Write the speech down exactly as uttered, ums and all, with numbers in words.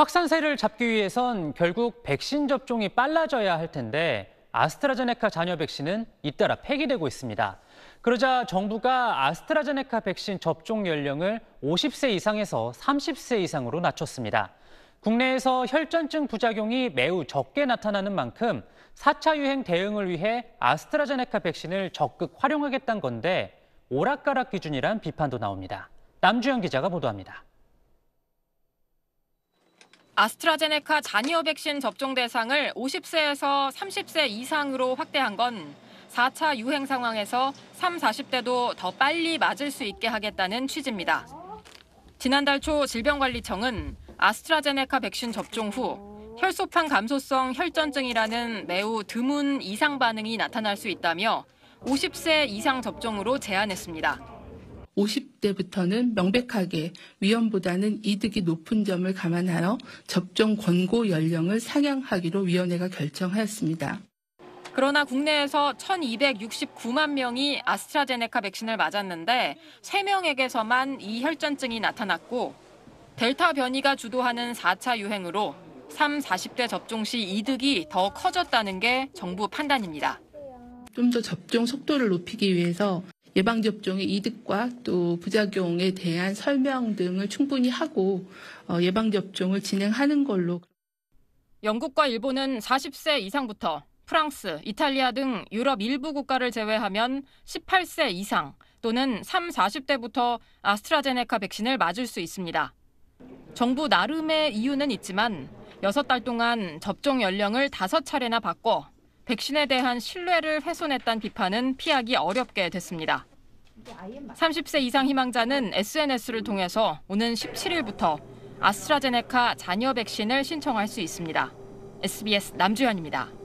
확산세를 잡기 위해선 결국 백신 접종이 빨라져야 할 텐데 아스트라제네카 잔여 백신은 잇따라 폐기되고 있습니다. 그러자 정부가 아스트라제네카 백신 접종 연령을 오십 세 이상에서 삼십 세 이상으로 낮췄습니다. 국내에서 혈전증 부작용이 매우 적게 나타나는 만큼 사 차 유행 대응을 위해 아스트라제네카 백신을 적극 활용하겠다는 건데 오락가락 기준이란 비판도 나옵니다. 남주현 기자가 보도합니다. 아스트라제네카 잔여 백신 접종 대상을 오십 세에서 삼십 세 이상으로 확대한 건 사 차 유행 상황에서 삼, 사십 대도 더 빨리 맞을 수 있게 하겠다는 취지입니다. 지난달 초 질병관리청은 아스트라제네카 백신 접종 후 혈소판 감소성 혈전증이라는 매우 드문 이상 반응이 나타날 수 있다며 오십 세 이상 접종으로 제한했습니다. 오십 대부터는 명백하게 위험보다는 이득이 높은 점을 감안하여 접종 권고 연령을 상향하기로 위원회가 결정하였습니다. 그러나 국내에서 천이백육십구만 명이 아스트라제네카 백신을 맞았는데 세 명에게서만 이 혈전증이 나타났고 델타 변이가 주도하는 사 차 유행으로 삼, 사십 대 접종 시 이득이 더 커졌다는 게 정부 판단입니다. 좀 더 접종 속도를 높이기 위해서 예방접종의 이득과 또 부작용에 대한 설명 등을 충분히 하고 예방접종을 진행하는 걸로. 영국과 일본은 사십 세 이상부터 프랑스, 이탈리아 등 유럽 일부 국가를 제외하면 십팔 세 이상 또는 삼, 사십 대부터 아스트라제네카 백신을 맞을 수 있습니다. 정부 나름의 이유는 있지만 여섯 달 동안 접종 연령을 다섯 차례나 바꿔 백신에 대한 신뢰를 훼손했다는 비판은 피하기 어렵게 됐습니다. 삼십 세 이상 희망자는 에스엔에스를 통해서 오는 십칠 일부터 아스트라제네카 잔여 백신을 신청할 수 있습니다. 에스비에스 남주현입니다.